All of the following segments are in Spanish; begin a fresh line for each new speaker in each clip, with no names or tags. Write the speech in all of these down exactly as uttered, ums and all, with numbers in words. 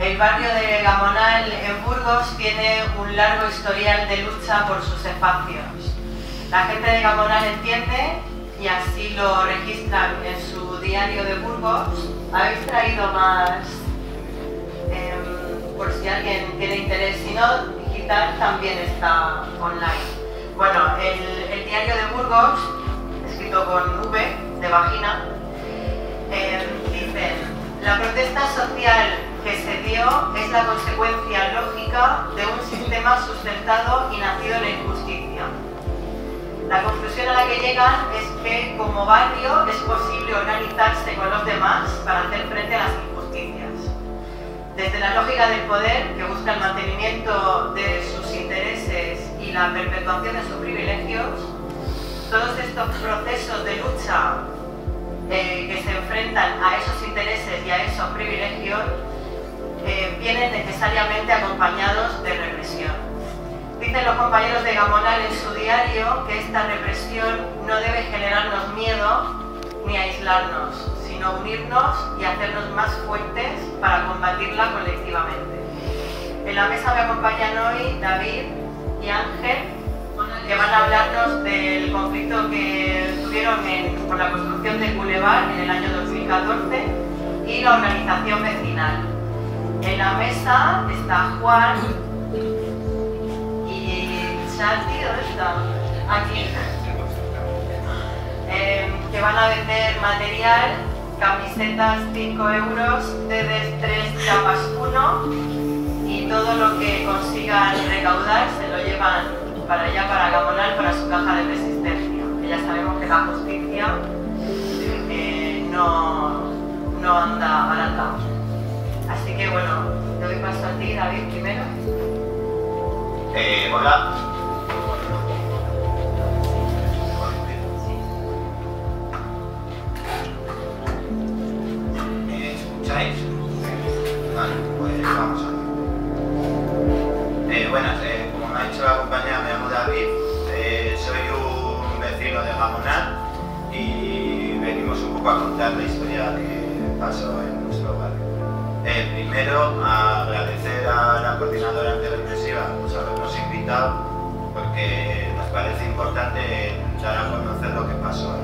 El barrio de Gamonal en Burgos tiene un largo historial de lucha por sus espacios. La gente de Gamonal entiende, y así lo registran en su diario de Burgos. Habéis traído más, eh, por si alguien tiene interés, si no, digital también está online. Bueno, el, el diario de Burgos, escrito con V, de vagina, eh, dice: la protesta social que se dio es la consecuencia lógica de un sistema sustentado y nacido en la injusticia. La conclusión a la que llegan es que como barrio es posible organizarse con los demás para hacer frente a las injusticias. Desde la lógica del poder, que busca el mantenimiento de sus intereses y la perpetuación de sus privilegios, todos estos procesos de lucha eh, que se enfrentan a esos intereses y a esos privilegios eh, vienen necesariamente acompañados de represión. Dicen los compañeros de Gamonal en su diario que esta represión no debe generarnos miedo ni aislarnos, sino unirnos y hacernos más fuertes para combatirla colectivamente. En la mesa me acompañan hoy David y Ángel, que van a hablarnos del conflicto que tuvieron en, por la construcción del Boulevard en el año dos mil catorce y la organización vecinal. En la mesa está Juan y Santi, ¿dónde está? Aquí. Eh, que van a vender material, camisetas cinco euros, D Ds tres, chapas uno, y todo lo que consigan recaudar se lo llevan para allá, para Gamonal, para su caja de resistencia. Que ya sabemos que la justicia eh, no, no anda barata. Así que bueno, te doy paso a ti, David, primero.
Eh, hola. ¿Me escucháis? Vale, pues vamos a ver. Eh, buenas, eh, como me ha dicho la compañera, me llamo David, eh, soy un vecino de Gamonal y venimos un poco a contar la historia que pasó en nuestro barrio. Eh, primero, agradecer a la coordinadora antirrepresiva pues, habernos invitado, porque nos parece importante dar a conocer lo que pasó.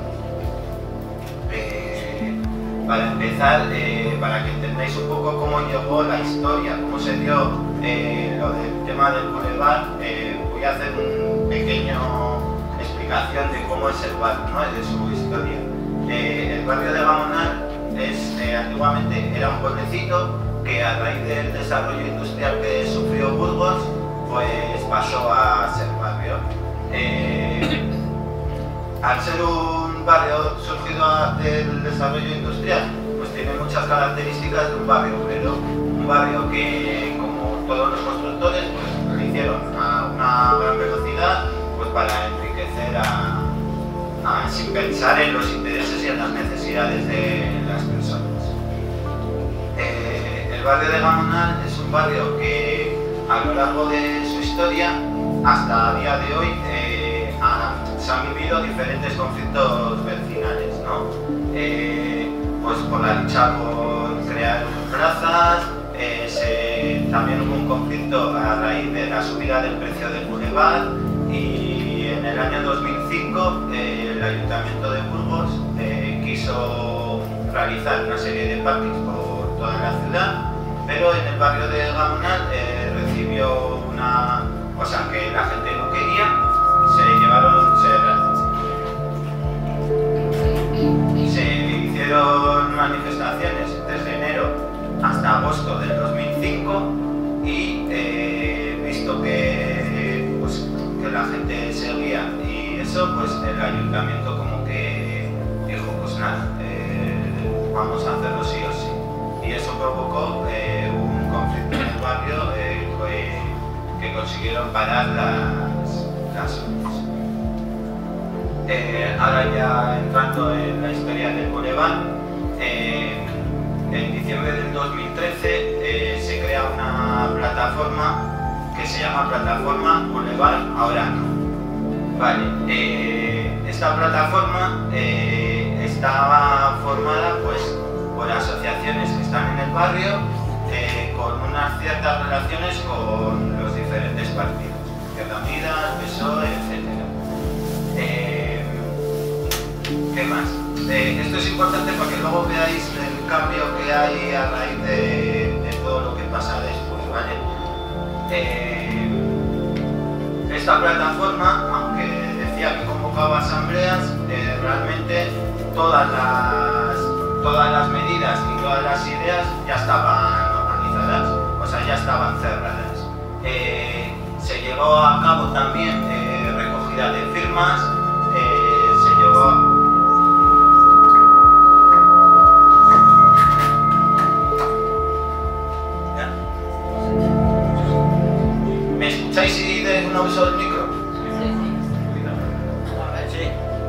Eh, para empezar, eh, para que entendáis un poco cómo llegó la historia, cómo se dio eh, lo del tema del Boulevard, eh, voy a hacer una pequeña explicación de cómo es el barrio, ¿no? De su historia. Eh, el barrio de Gamonal es, eh, antiguamente era un pueblecito que a raíz del desarrollo industrial que sufrió Burgos, pues pasó a ser barrio. Eh, al ser un barrio surgido del desarrollo industrial, pues tiene muchas características de un barrio obrero, un barrio que, como todos los constructores, pues lo hicieron a una gran velocidad, pues para enriquecer a, a, sin pensar en los intereses y en las necesidades de las personas. Eh, el barrio de Gamonal es un barrio que a lo largo de su historia, hasta el día de hoy, eh, ha, se han vivido diferentes conflictos vecinales, ¿no? Eh, pues por la lucha por crear plazas, eh, se, también hubo un conflicto a raíz de la subida del precio del Boulevard, y en el año dos mil cinco eh, el Ayuntamiento de Burgos eh, quiso realizar una serie de parkings por toda la ciudad, pero en el barrio de Gamonal eh, recibió una cosa que la gente no quería. Se llevaron, se, se hicieron manifestaciones desde enero hasta agosto del dos mil cinco, y eh, visto que, pues, que la gente seguía y eso, pues el ayuntamiento como que dijo, pues nada, eh, vamos a hacerlo sí o sí. Y eso provocó eh, un conflicto en el barrio eh, que, que consiguieron parar las, las obras. Eh, ahora ya entrando en la historia del Boulevard, eh, en diciembre del dos mil trece eh, se crea una plataforma que se llama Plataforma Boulevard Ahora No. Vale, eh, esta plataforma eh, estaba formada pues por asociaciones que están en el barrio, eh, con unas ciertas relaciones con los diferentes partidos, Izquierda Unida, P S O E, etcétera. Eh, ¿Qué más? Eh, esto es importante para que luego veáis el cambio que hay a raíz de, de todo lo que pasa después, ¿vale? Eh, esta plataforma, aunque decía que convocaba asambleas, eh, realmente todas las, todas las medidas y todas las ideas ya estaban organizadas, o sea, ya estaban cerradas. Eh, se llevó a cabo también eh, recogida de firmas, eh, se llevó a... ¿Me escucháis si de no uso el micro?
Sí, sí.
A ver, sí.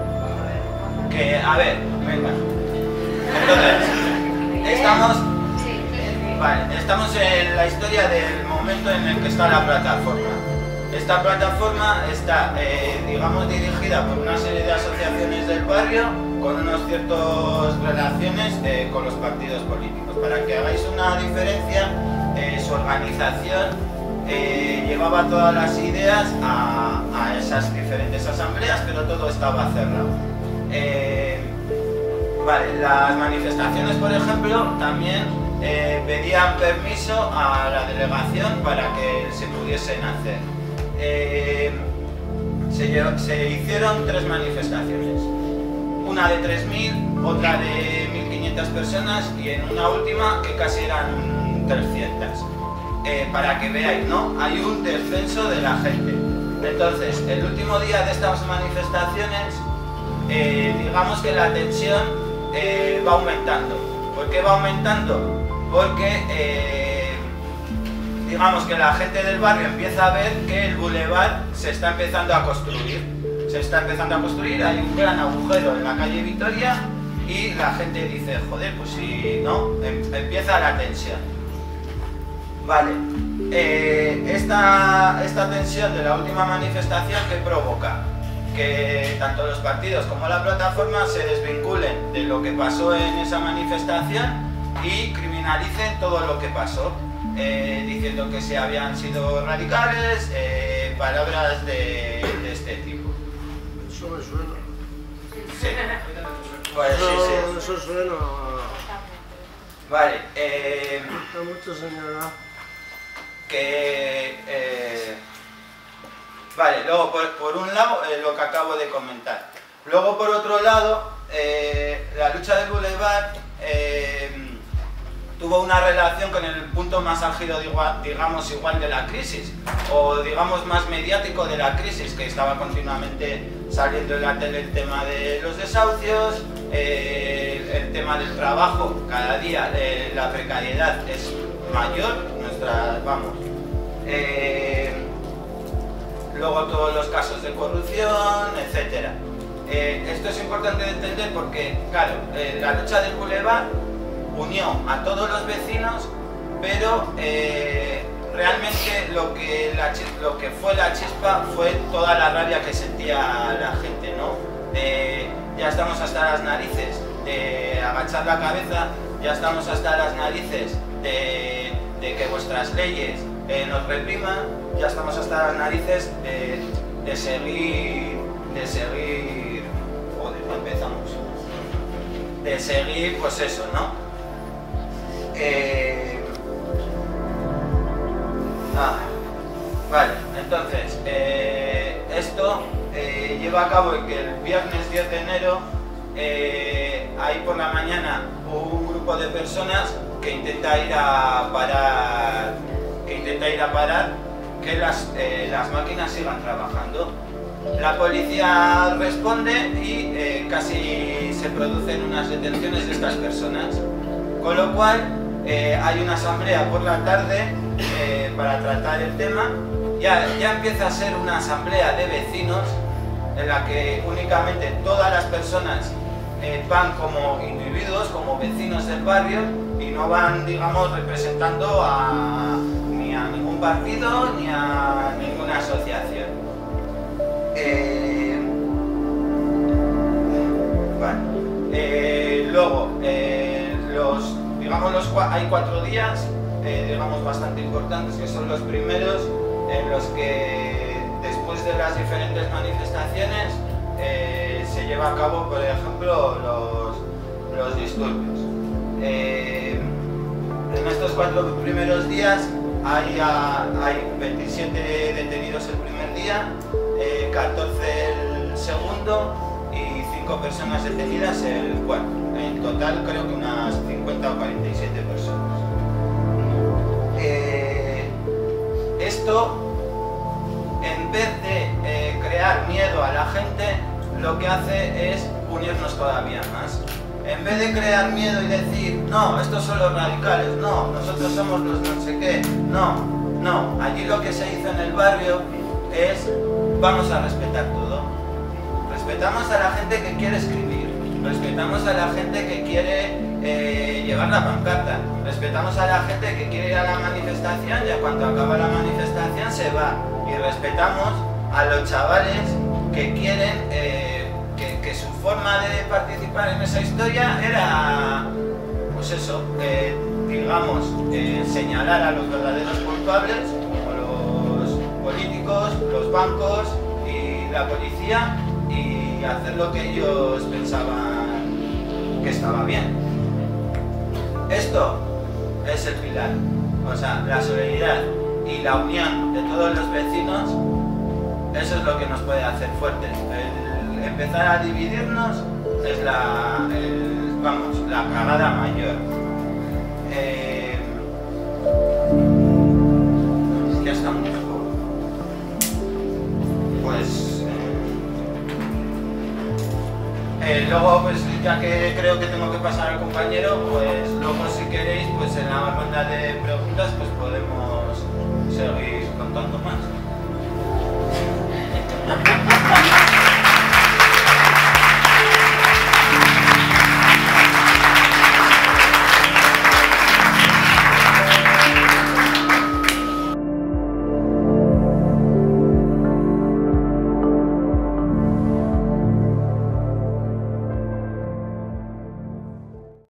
Que, a ver, venga. Entonces, estamos, vale, estamos en la historia del momento en el que está la plataforma. Esta plataforma está, eh, digamos, dirigida por una serie de asociaciones del barrio con unas ciertas relaciones eh, con los partidos políticos. Para que hagáis una diferencia, eh, su organización Eh, llevaba todas las ideas a, a esas diferentes asambleas, pero todo estaba cerrado. Eh, vale, las manifestaciones, por ejemplo, también eh, pedían permiso a la delegación para que se pudiesen hacer. Eh, se, se hicieron tres manifestaciones, una de tres mil, otra de mil quinientas personas y en una última que casi eran trescientas. Eh, para que veáis, ¿no? Hay un descenso de la gente. Entonces, el último día de estas manifestaciones, eh, digamos que la tensión eh, va aumentando. ¿Por qué va aumentando? Porque, eh, digamos que la gente del barrio empieza a ver que el bulevar se está empezando a construir. Se está empezando a construir, hay un gran agujero en la calle Vitoria y la gente dice, joder, pues si no, em empieza la tensión. Vale, eh, esta, esta tensión de la última manifestación que provoca que tanto los partidos como la plataforma se desvinculen de lo que pasó en esa manifestación y criminalicen todo lo que pasó, eh, diciendo que se habían sido radicales, eh, palabras de, de este tipo.
Eso me suena.
Sí. Pues, sí, sí.
Eso suena.
Vale, eh,
Me gusta mucho, señora.
que eh, vale, luego por, por un lado eh, lo que acabo de comentar, luego por otro lado eh, la lucha del Boulevard eh, tuvo una relación con el punto más álgido, digamos, igual de la crisis, o digamos más mediático de la crisis, que estaba continuamente saliendo en la tele el tema de los desahucios, eh, el tema del trabajo, cada día eh, la precariedad es mayor, nuestra, vamos, eh, luego todos los casos de corrupción, etcétera. Eh, esto es importante de entender porque, claro, eh, la lucha del Boulevard unió a todos los vecinos, pero eh, realmente lo que, la, lo que fue la chispa fue toda la rabia que sentía la gente, ¿no? De, ya estamos hasta las narices de agachar la cabeza, ya estamos hasta las narices de, de que vuestras leyes eh, nos repriman, ya estamos hasta las narices de, de seguir, de seguir, joder, no empezamos, de seguir, pues eso, ¿no? Eh, ah, vale, entonces, eh, esto eh, lleva a cabo en que el viernes diez de enero, eh, ahí por la mañana, un grupo de personas que intenta ir a parar, que intenta ir a parar que las, eh, las máquinas sigan trabajando. La policía responde y eh, casi se producen unas detenciones de estas personas, con lo cual eh, hay una asamblea por la tarde eh, para tratar el tema. Ya, ya empieza a ser una asamblea de vecinos en la que únicamente todas las personas eh, van como individuos, como vecinos del barrio, y no van, digamos, representando a, ni a ningún partido ni a ninguna asociación. Eh, vale. eh, luego, eh, los, digamos, los, hay cuatro días eh, digamos, bastante importantes, que son los primeros en los que, después de las diferentes manifestaciones, eh, se lleva a cabo, por ejemplo, los, los disturbios. Eh, en estos cuatro primeros días hay, a, hay veintisiete detenidos el primer día, eh, catorce el segundo y cinco personas detenidas el cuarto. En total creo que unas cincuenta o cuarenta y siete personas. Eh, esto, en vez de eh, crear miedo a la gente, lo que hace es unirnos todavía más. En vez de crear miedo y decir, no, estos son los radicales, no, nosotros somos los no sé qué, no, no. Allí lo que se hizo en el barrio es, vamos a respetar todo. Respetamos a la gente que quiere escribir, respetamos a la gente que quiere eh, llevar la pancarta, respetamos a la gente que quiere ir a la manifestación y cuando acaba la manifestación se va. Y respetamos a los chavales que quieren... Eh, Que, que su forma de participar en esa historia era, pues eso, eh, digamos, eh, señalar a los verdaderos culpables, como los políticos, los bancos y la policía, y hacer lo que ellos pensaban que estaba bien. Esto es el pilar, o sea, la solidaridad y la unión de todos los vecinos, eso es lo que nos puede hacer fuertes. El, Empezar a dividirnos es la, el, vamos, la cagada mayor. Eh, ya está muy mejor. Pues eh, eh, luego, pues ya que creo que tengo que pasar al compañero, pues luego si queréis, pues en la ronda de preguntas, pues podemos